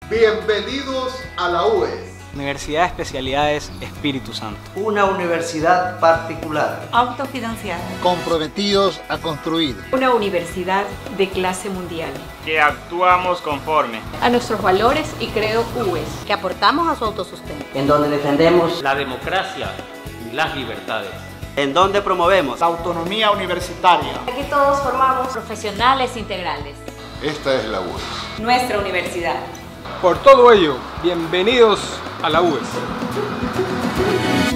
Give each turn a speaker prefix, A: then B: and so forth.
A: Bienvenidos a la UES.
B: Universidad de Especialidades Espíritu Santo.
C: Una universidad particular.
D: Autofinanciada.
E: Comprometidos a construir.
D: Una universidad de clase mundial.
F: Que actuamos conforme
D: a nuestros valores y credo UES.
G: Que aportamos a su autosustento.
C: En donde defendemos
H: la democracia y las libertades.
I: En donde promovemos
J: la autonomía universitaria.
K: Aquí todos formamos profesionales integrales.
A: Esta es la UES.
D: Nuestra universidad.
B: Por todo ello, bienvenidos a la UES.